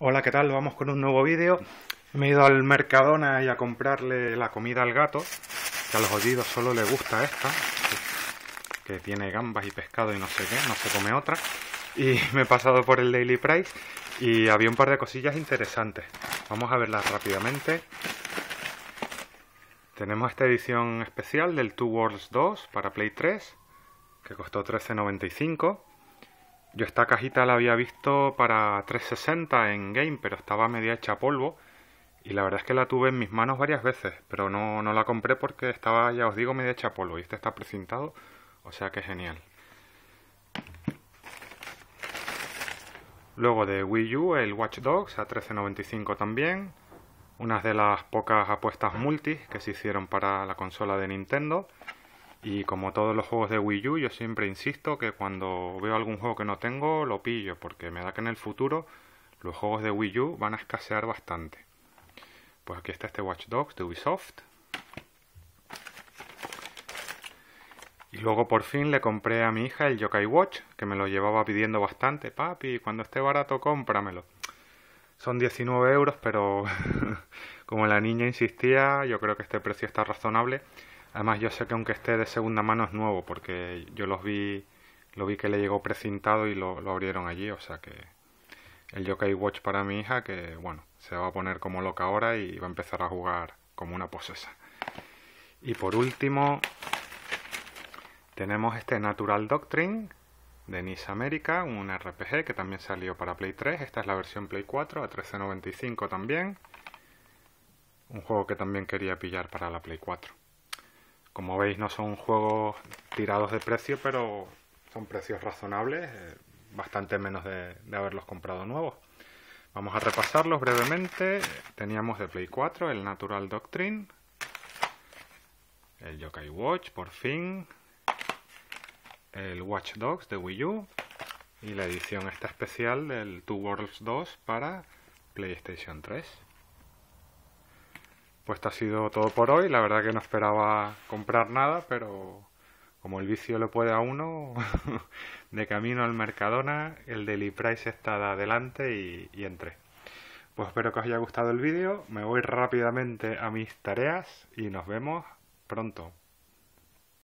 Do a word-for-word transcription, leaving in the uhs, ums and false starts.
Hola, ¿qué tal? Vamos con un nuevo vídeo. Me he ido al Mercadona y a comprarle la comida al gato, que a los jodidos solo le gusta esta, que tiene gambas y pescado y no sé qué, no se come otra. Y me he pasado por el Daily Price y había un par de cosillas interesantes. Vamos a verlas rápidamente. Tenemos esta edición especial del Two Worlds dos para Play tres, que costó trece noventa y cinco. Yo esta cajita la había visto para trescientos sesenta en Game, pero estaba media hecha polvo. Y la verdad es que la tuve en mis manos varias veces, pero no, no la compré porque estaba, ya os digo, media hecha polvo. Y este está precintado, o sea que genial. Luego de Wii U, el Watch Dogs a trece noventa y cinco también. Unas de las pocas apuestas multis que se hicieron para la consola de Nintendo. Y como todos los juegos de Wii U, yo siempre insisto que cuando veo algún juego que no tengo, lo pillo, porque me da que en el futuro los juegos de Wii U van a escasear bastante. Pues aquí está este Watch Dogs de Ubisoft. Y luego por fin le compré a mi hija el Yokai Watch, que me lo llevaba pidiendo bastante. Papi, cuando esté barato cómpramelo. Son diecinueve euros, pero como la niña insistía, yo creo que este precio está razonable. Además yo sé que aunque esté de segunda mano es nuevo, porque yo los vi, lo vi que le llegó precintado y lo, lo abrieron allí, o sea que el Yokai Watch para mi hija, que bueno, se va a poner como loca ahora y va a empezar a jugar como una posesa. Y por último tenemos este Natural Doctrine de Nice America, un R P G que también salió para Play tres. Esta es la versión Play cuatro a trece noventa y cinco también. Un juego que también quería pillar para la Play cuatro. Como veis, no son juegos tirados de precio, pero son precios razonables, eh, bastante menos de, de haberlos comprado nuevos. Vamos a repasarlos brevemente. Teníamos de Play cuatro el Natural Doctrine, el Yokai Watch, por fin, el Watch Dogs de Wii U y la edición esta especial del Two Worlds dos para PlayStation tres. Pues esto ha sido todo por hoy. La verdad que no esperaba comprar nada, pero como el vicio le puede a uno, de camino al Mercadona, el Daily Price está adelante y, y entré. Pues espero que os haya gustado el vídeo. Me voy rápidamente a mis tareas y nos vemos pronto.